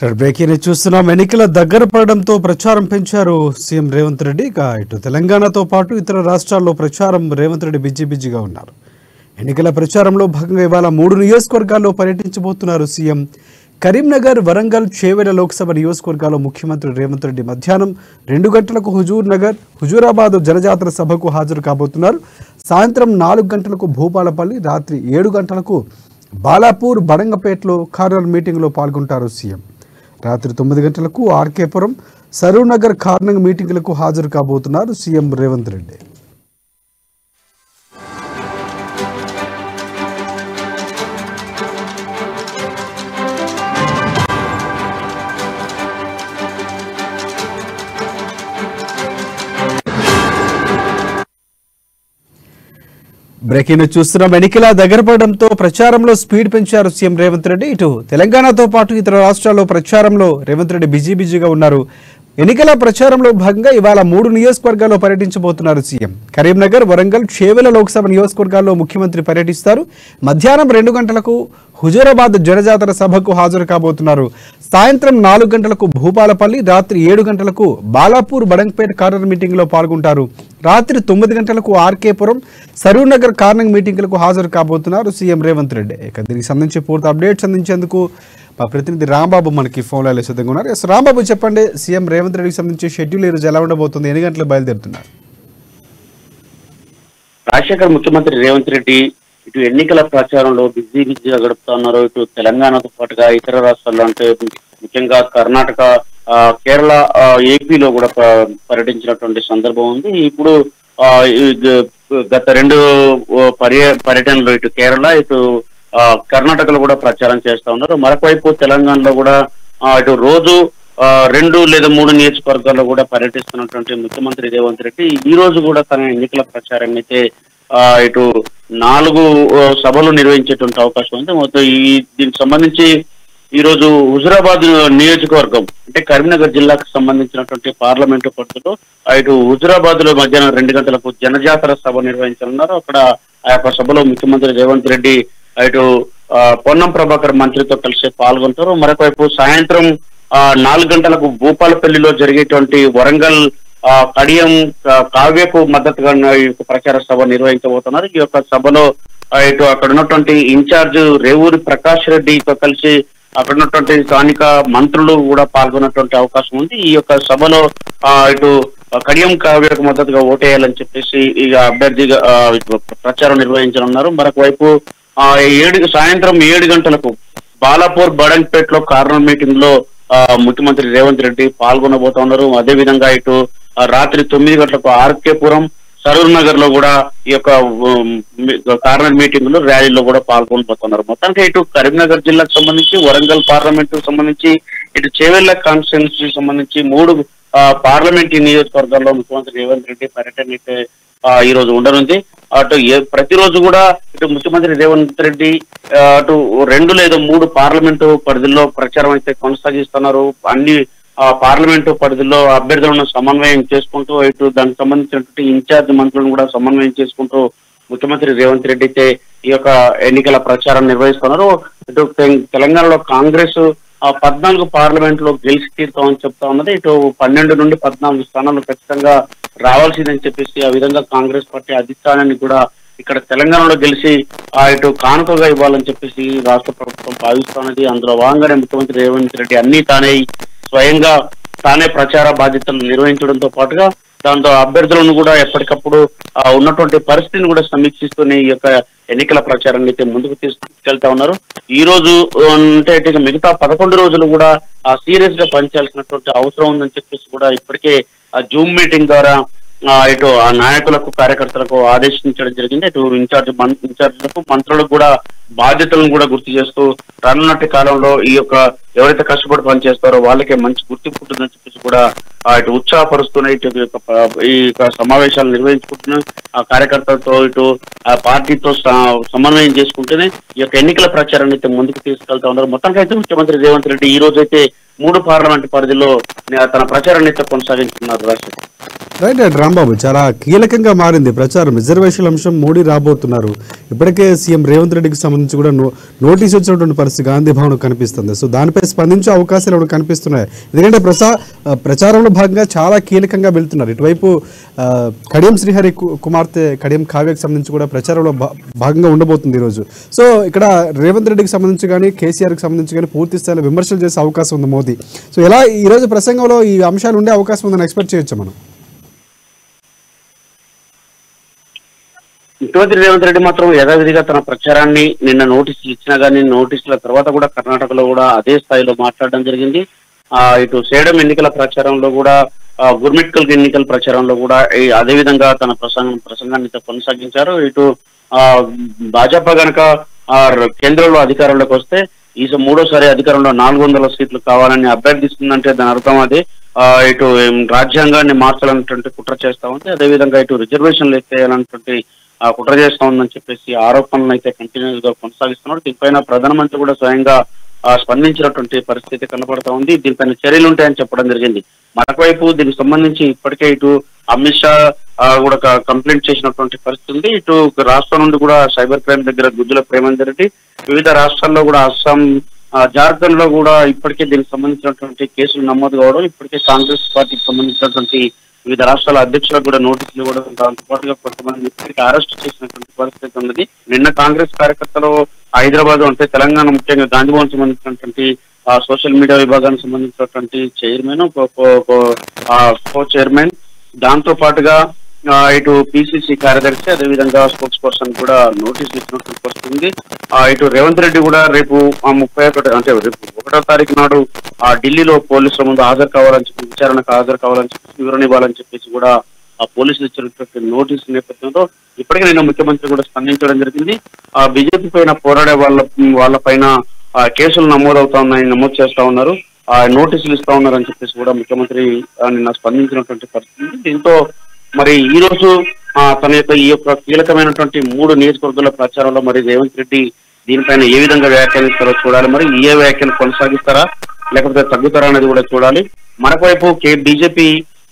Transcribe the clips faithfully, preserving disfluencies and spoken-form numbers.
Breaking చూస్తున్నాం. ఎన్నికల దగ్గర పడడంతో ప్రచారం పెంచారు సీఎం రేవంత్ రెడ్డి. ఇక ఇటు తెలంగాణతో పాటు ఇతర రాష్ట్రాల్లో ప్రచారం రేవంత్ రెడ్డి బిజీ బిజీగా ఉన్నారు. ఎన్నికల ప్రచారంలో భాగంగా ఇవాళ మూడు నియోజకవర్గాల్లో పర్యటించబోతున్నారు సీఎం. కరీంనగర్, వరంగల్, చేవెళ్ల లోక్సభ నియోజకవర్గాల్లో ముఖ్యమంత్రి రేవంత్ రెడ్డి మధ్యాహ్నం రెండు గంటలకు హుజూర్ నగర్, హుజూరాబాద్ జనజాతర సభకు హాజరు కాబోతున్నారు. సాయంత్రం నాలుగు గంటలకు భూపాలపల్లి, రాత్రి ఏడు గంటలకు బాలాపూర్, బడంగపేటలో కార్నర్ మీటింగ్లో పాల్గొంటారు సీఎం. రాత్రి తొమ్మిది గంటలకు ఆర్కేపురం, సరూనగర్ కార్నర్ మీటింగులకు హాజరు కాబోతున్నారు సీఎం రేవంత్ రెడ్డి. బ్రేకింగ్ చూస్తున్నాం. ఎన్నికల దగ్గర పడడంతో ప్రచారంలో స్పీడ్ పెంచారు సీఎం రేవంత్ రెడ్డి. ఇటు తెలంగాణతో పాటు ఇతర రాష్ట్రాల్లో ప్రచారంలో రేవంత్ రెడ్డి బిజీ బిజీగా ఉన్నారు. ఎన్నికల ప్రచారంలో భాగంగా ఇవాళ మూడు నియోజకవర్గాల్లో పర్యటించబోతున్నారు సీఎం. కరీంనగర్, వరంగల్, చేవెళ్ల లోక్సభ నియోజకవర్గాల్లో ముఖ్యమంత్రి పర్యటిస్తారు. మధ్యాహ్నం రెండు గంటలకు హుజూరాబాద్ జనజాతర సభకు హాజరు కాబోతున్నారు. సాయంత్రం నాలుగు గంటలకు భూపాలపల్లి, రాత్రి ఏడు గంటలకు బాలాపూర్, బడంగపేట కార్నర్ మీటింగ్లో పాల్గొంటారు. రాత్రి తొమ్మిది గంటలకు ఆర్కేపురం, సరూనగర్ కార్నర్ మీటింగ్లకు హాజరు కాబోతున్నారు సీఎం రేవంత్ రెడ్డి. ఇక దీనికి సంబంధించి పూర్తి అప్డేట్స్ అందించేందుకు మా ప్రతినిధి రాంబాబు మనకి ఫోన్లో సిద్ధంగా ఉన్నారు. ఎస్ రాంబాబు, చెప్పండి, సీఎం రేవంత్ రెడ్డికి సంబంధించి షెడ్యూల్ ఈ రోజు ఎలా ఉండబోతుంది? ఎన్ని గంటలకు బయలుదేరుతున్నారు? రాజశేఖర్ ముఖ్యమంత్రి రేవంత్ రెడ్డి ఇటు ఎన్నికల ప్రచారంలో బిజీ బిజీగా గడుపుతున్నారు. ఇటు తెలంగాణతో పాటుగా ఇతర రాష్ట్రాల్లో అంటే ముఖ్యంగా కర్ణాటక, కేరళ, ఏపీలో కూడా పర్యటించినటువంటి సందర్భం ఉంది. ఇప్పుడు గత రెండు పర్య పర్యటనలు ఇటు కేరళ, ఇటు కర్ణాటకలో కూడా ప్రచారం చేస్తా ఉన్నారు. మరొకవైపు తెలంగాణలో కూడా ఇటు రోజు రెండు లేదా మూడు నియోజకవర్గాల్లో కూడా పర్యటిస్తున్నటువంటి ముఖ్యమంత్రి రేవంత్ రెడ్డి ఈ రోజు కూడా తన ఎన్నికల ప్రచారం అయితే ఇటు నాలుగు సభలు నిర్వహించేటువంటి అవకాశం ఉంది. మొత్తం ఈ దీనికి సంబంధించి ఈ రోజు హుజూరాబాద్ నియోజకవర్గం అంటే కరీంనగర్ జిల్లాకు సంబంధించినటువంటి పార్లమెంటు పరిధిలో ఇటు హుజూరాబాద్ లో మధ్యాహ్నం రెండు గంటలకు జనజాతర సభ నిర్వహించనున్నారు. అక్కడ ఆ యొక్క సభలో ముఖ్యమంత్రి రేవంత్ రెడ్డి ఇటు పొన్నం ప్రభాకర్ మంత్రితో కలిసి పాల్గొంటారు. మరొకవైపు సాయంత్రం ఆ నాలుగు గంటలకు భూపాలపల్లిలో జరిగేటువంటి వరంగల్ కడియం కావ్యకు మద్దతుగా ప్రచార సభ నిర్వహించబోతున్నారు. ఈ యొక్క సభలో ఇటు అక్కడ ఉన్నటువంటి ఇన్ఛార్జ్ రేవూరి ప్రకాష్ రెడ్డితో కలిసి అక్కడ ఉన్నటువంటి స్థానిక మంత్రులు కూడా పాల్గొన్నటువంటి అవకాశం ఉంది. ఈ యొక్క సభలో ఇటు కడియం కావ్యకు మద్దతుగా ఓటేయాలని చెప్పేసి ఇక అభ్యర్థిగా ప్రచారం నిర్వహించనున్నారు. మరొక వైపు ఆ ఏడు సాయంత్రం ఏడు గంటలకు బాలాపూర్, బడంగపేటలో కార్నర్ మీటింగ్ లో ముఖ్యమంత్రి రేవంత్ రెడ్డి పాల్గొనబోతున్నారు. అదేవిధంగా ఇటు రాత్రి తొమ్మిది గంటలకు ఆర్కేపురం, సరూర్ నగర్ లో కూడా ఈ యొక్క కార్నర్ మీటింగ్ లో ర్యాలీలో కూడా పాల్గొనబోతున్నారు. మొత్తానికి ఇటు కరీంనగర్ జిల్లాకు సంబంధించి, వరంగల్ పార్లమెంట్ సంబంధించి, ఇటు చేవెళ్ల కాన్స్టిట్యున్సీ సంబంధించి మూడు పార్లమెంట్ నియోజకవర్గాల్లో ముఖ్యమంత్రి రేవంత్ రెడ్డి పర్యటన అయితే ఈ రోజు ఉండనుంది. అటు ప్రతిరోజు కూడా ఇటు ముఖ్యమంత్రి రేవంత్ రెడ్డి అటు రెండు లేదా మూడు పార్లమెంటు పరిధిలో ప్రచారం అయితే కొనసాగిస్తున్నారు. అన్ని పార్లమెంటు పరిధిలో అభ్యర్థులను సమన్వయం చేసుకుంటూ ఇటు దానికి సంబంధించినటువంటి ఇన్ఛార్జ్ మంత్రులను కూడా సమన్వయం చేసుకుంటూ ముఖ్యమంత్రి రేవంత్ రెడ్డి అయితే ఈ యొక్క ఎన్నికల ప్రచారం నిర్వహిస్తున్నారు. ఇటు తెలంగాణలో కాంగ్రెస్ పద్నాలుగు పార్లమెంట్ లో గెలిచి తీరుతామని చెప్తా ఉన్నది. ఇటు పన్నెండు నుండి పద్నాలుగు స్థానాలు ఖచ్చితంగా రావాల్సిందని చెప్పేసి ఆ విధంగా కాంగ్రెస్ పార్టీ అధిష్టానాన్ని కూడా ఇక్కడ తెలంగాణలో గెలిచి ఆ ఇటు కానుకగా ఇవ్వాలని చెప్పేసి రాష్ట్ర ప్రభుత్వం భావిస్తున్నది. అందులో భాగంగానే ముఖ్యమంత్రి రేవంత్ రెడ్డి అన్ని తానే స్వయంగా తానే ప్రచార బాధ్యతలు నిర్వహించడంతో పాటుగా దాంతో అభ్యర్థులను కూడా ఎప్పటికప్పుడు ఉన్నటువంటి పరిస్థితిని కూడా సమీక్షిస్తూనే ఈ యొక్క ఎన్నికల ప్రచారాన్ని అయితే ముందుకు తీసుకెళ్తా ఉన్నారు. ఈ రోజు అంటే మిగతా పదకొండు రోజులు కూడా ఆ సీరియస్ గా పనిచేయాల్సినటువంటి అవసరం ఉందని చెప్పేసి కూడా ఇప్పటికే ఆ జూమ్ మీటింగ్ ద్వారా ఇటు ఆ నాయకులకు, కార్యకర్తలకు ఆదేశించడం జరిగింది. ఇటు ఇన్ఛార్జ్ ఇన్ఛార్జ్లకు, మంత్రులకు కూడా బాధ్యతలను కూడా గుర్తు చేస్తూ రానున్నటి కాలంలో ఈ యొక్క ఎవరైతే కష్టపడి పనిచేస్తారో వాళ్ళకే మంచి గుర్తింపు ఉంటుందని చెప్పేసి కూడా ఇటు ఉత్సాహపరుస్తూనే ఇటు ఈ యొక్క సమావేశాలు నిర్వహించుకుంటున్న ఆ కార్యకర్తలతో ఇటు ఆ పార్టీతో సమన్వయం చేసుకుంటూనే ఈ యొక్క ఎన్నికల ప్రచారాన్ని అయితే ముందుకు తీసుకెళ్తా ఉన్నారు. మొత్తానికి అయితే ముఖ్యమంత్రి రేవంత్ రెడ్డి ఈ రోజు అయితే మూడు పార్లమెంట్ పరిధిలో తన ప్రచారాన్ని అయితే కొనసాగించుకున్నారు. రాష్ట్ర రైట్ రైట్ రాంబాబు, చాలా కీలకంగా మారింది ప్రచారం. రిజర్వేషన్ అంశం మోడీ రాబోతున్నారు. ఇప్పటికే సీఎం రేవంత్ రెడ్డికి సంబంధించి కూడా నో నోటీస్ వచ్చినటువంటి పరిస్థితి గాంధీ భవన్ కనిపిస్తుంది. సో దానిపై స్పందించే అవకాశాలు ఏమైనా కనిపిస్తున్నాయి? ఎందుకంటే ప్రసా ప్రచారంలో భాగంగా చాలా కీలకంగా వెళ్తున్నారు. ఇటువైపు కడియం శ్రీహరి కుమార్తె కడియం కావ్యకు సంబంధించి కూడా ప్రచారంలో భాగంగా ఉండబోతుంది ఈరోజు. సో ఇక్కడ రేవంత్ రెడ్డికి సంబంధించి కానీ కేసీఆర్కి సంబంధించి కానీ పూర్తి స్థాయిలో విమర్శలు చేసే అవకాశం ఉంది మోదీ. సో ఎలా ఈరోజు ప్రసంగంలో ఈ అంశాలు ఉండే అవకాశం ఉందని ఎక్స్పెక్ట్ చేయొచ్చు మనం? ముఖ్యమంత్రి రేవంత్ రెడ్డి మాత్రం యథావిధిగా తన ప్రచారాన్ని నిన్న నోటీసులు ఇచ్చినా గానీ నోటీసుల తర్వాత కూడా కర్ణాటకలో కూడా అదే స్థాయిలో మాట్లాడడం జరిగింది. ఆ ఇటు సేడం ఎన్నికల ప్రచారంలో కూడా గుర్మిట్కల్ ఎన్నికల ప్రచారంలో కూడా అదే విధంగా తన ప్రసంగం ప్రసంగాన్ని కొనసాగించారు. ఇటు ఆ భాజపా గనక ఆ కేంద్రంలో అధికారంలోకి వస్తే ఈ మూడోసారి అధికారంలో నాలుగు వందల సీట్లు కావాలని అభ్యర్థిస్తుందంటే దాని అర్థం అదే. ఆ ఇటు రాజ్యాంగాన్ని మార్చాలన్నటువంటి కుట్ర చేస్తా ఉంది. అదేవిధంగా ఇటు రిజర్వేషన్లు ఎత్తేయాలన్నటువంటి ఆ కుట్ర చేస్తా ఉందని చెప్పేసి ఆరోపణలు అయితే కంటిన్యూస్ గా కొనసాగిస్తున్నారు. దీనిపైన ప్రధానమంత్రి కూడా స్వయంగా స్పందించినటువంటి పరిస్థితి కనపడతా ఉంది. దీనిపైన చర్యలు ఉంటాయని చెప్పడం జరిగింది. మరొకవైపు దీనికి సంబంధించి ఇప్పటికే ఇటు అమిత్ షా కూడా కంప్లైంట్ చేసినటువంటి పరిస్థితి ఉంది. ఇటు రాష్ట్రం నుండి కూడా సైబర్ క్రైమ్ దగ్గర గుజ్జుల ప్రేమేందర్ రెడ్డి, వివిధ రాష్ట్రాల్లో కూడా అస్సాం, జార్ఖండ్ లో కూడా ఇప్పటికే దీనికి సంబంధించినటువంటి కేసులు నమోదు కావడం, ఇప్పటికే కాంగ్రెస్ పార్టీకి సంబంధించినటువంటి వివిధ రాష్ట్రాల అధ్యక్షులకు కూడా నోటీసులు ఇవ్వడం, దాంతో పాటుగా కొంతమంది ఇప్పటికీ అరెస్ట్ చేసినటువంటి పరిస్థితి ఉన్నది. నిన్న కాంగ్రెస్ కార్యకర్తలు హైదరాబాద్ అంటే తెలంగాణ ముఖ్యంగా గాంధీ భవన్ సంబంధించినటువంటి సోషల్ మీడియా విభాగానికి సంబంధించినటువంటి చైర్మన్, కో చైర్మన్, దాంతో పాటుగా ఇటు పిసిసి కార్యదర్శి, అదేవిధంగా స్పోక్స్ పర్సన్ కూడా నోటీసులు ఇచ్చినటువంటి పరిస్థితి ఉంది. ఇటు రేవంత్ రెడ్డి కూడా రేపు ముప్పై ఒకటి అంటే రేపు ఒకటో తారీఖు నాడు ఆ ఢిల్లీలో పోలీసుల ముందు హాజరు కావాలని చెప్పి విచారణకు హాజరు కావాలని చెప్పి వివరణ ఇవ్వాలని చెప్పేసి కూడా ఆ పోలీసులు ఇచ్చినటువంటి నోటీసు నేపథ్యంలో ఇప్పటికే నిన్న ముఖ్యమంత్రి కూడా స్పందించడం జరిగింది. ఆ బీజేపీ పైన పోరాడే వాళ్ళ వాళ్ళ పైన కేసులు నమోదవుతా ఉన్నాయని నమోదు చేస్తా ఉన్నారు, ఆ నోటీసులు ఇస్తా ఉన్నారు అని చెప్పేసి కూడా ముఖ్యమంత్రి నిన్న స్పందించినటువంటి పరిస్థితి. దీంతో మరి ఈ రోజు తన యొక్క ఈ యొక్క కీలకమైనటువంటి మూడు నియోజకవర్గాల ప్రచారంలో మరి రేవంత్ రెడ్డి దీనిపైన ఏ విధంగా వ్యాఖ్యానిస్తారో చూడాలి. మరి ఏ వ్యాఖ్యలు కొనసాగిస్తారా లేకపోతే తగ్గుతారా అనేది కూడా చూడాలి. మరొకవైపు బీజేపీ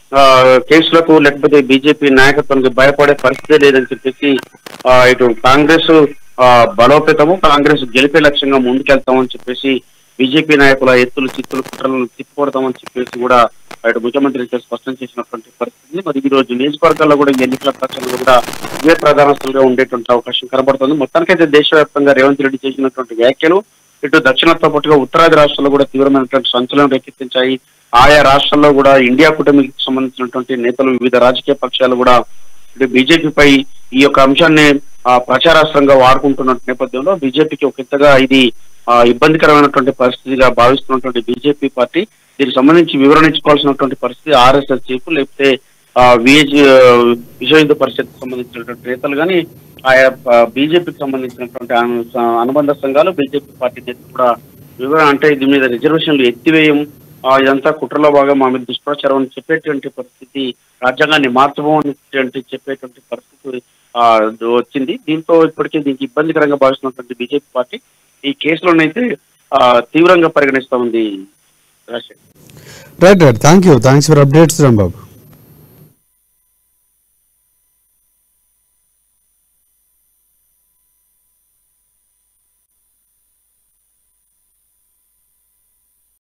కేసులకు లేకపోతే బీజేపీ నాయకత్వానికి భయపడే పరిస్థితి లేదని చెప్పేసి ఇటు కాంగ్రెస్ బలోపేతము, కాంగ్రెస్ గెలిపే లక్ష్యంగా ముందుకెళ్తామని చెప్పేసి బీజేపీ నాయకుల ఎత్తులు చిత్తులు కుట్రలను తిప్పికొడతామని చెప్పేసి కూడా ఇటు ముఖ్యమంత్రి స్పష్టం చేసినటువంటి పరిస్థితి. మరి ఈ రోజు నియోజకవర్గాల్లో కూడా ఎన్నికల ప్రచారంలో కూడా ఇవే ప్రధానస్తులుగా ఉండేటువంటి అవకాశం కనబడుతుంది. మొత్తానికైతే దేశవ్యాప్తంగా రేవంత్ రెడ్డి చేసినటువంటి వ్యాఖ్యలు ఇటు దక్షిణంతో పాటుగా ఉత్తరాది రాష్ట్రాల్లో కూడా తీవ్రమైనటువంటి సంచలనం రేకెత్తించాయి. ఆయా రాష్ట్రాల్లో కూడా ఇండియా కూటమికి సంబంధించినటువంటి నేతలు, వివిధ రాజకీయ పక్షాలు కూడా ఇటు బీజేపీపై ఈ యొక్క అంశాన్ని ప్రచారాస్త్రంగా వాడుకుంటున్న నేపథ్యంలో బీజేపీకి ఒక ఎత్తగా ఇది ఇబ్బందికరమైనటువంటి పరిస్థితిగా భావిస్తున్నటువంటి బీజేపీ పార్టీ దీనికి సంబంధించి వివరణ ఇచ్చుకోవాల్సినటువంటి పరిస్థితి ఆర్ఎస్ఎస్ చీఫ్ లేకపోతే విహెచ్ విశ్వ హిందూ పరిషత్ సంబంధించినటువంటి నేతలు కానీ ఆయా బీజేపీకి సంబంధించినటువంటి అనుబంధ సంఘాలు, బీజేపీ పార్టీ నేతలు కూడా వివరణ అంటే దీని మీద రిజర్వేషన్లు ఎత్తివేయం, ఇదంతా కుట్రలో భాగం, మా మీద దుష్ప్రచారం అని చెప్పేటువంటి పరిస్థితి, రాజ్యాంగాన్ని మార్చబోనటువంటి చెప్పేటువంటి పరిస్థితి వచ్చింది. దీంతో ఇప్పటికే దీనికి ఇబ్బందికరంగా భావిస్తున్నటువంటి బీజేపీ పార్టీ ఈ కేసులోనైతే తీవ్రంగా పరిగణిస్తా ఉంది. Right right thank you thanks for updates Rambabu.